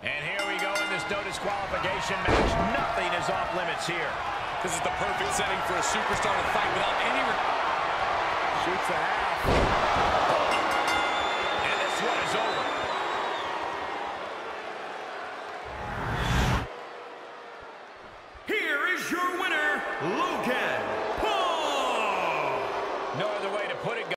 And here we go in this no disqualification match. Nothing is off limits here. This is the perfect setting for a superstar to fight without any... Shoots a half. And this one is over. Here is your winner,